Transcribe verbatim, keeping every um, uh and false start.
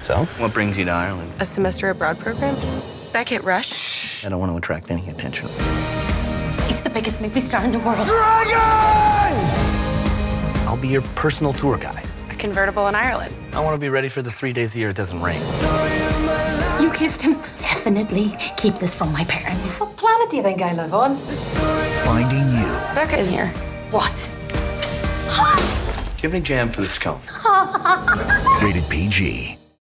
So, what brings you to Ireland? A semester abroad program? Beckett Rush? I don't want to attract any attention. He's the biggest movie star in the world. Dragons! I'll be your personal tour guide. A convertible in Ireland. I want to be ready for the three days a year it doesn't rain. You kissed him. Definitely keep this from my parents. What planet do you think I live on? Finding you. Beckett isn't here. What? Do you have any jam for the scone? Rated P G.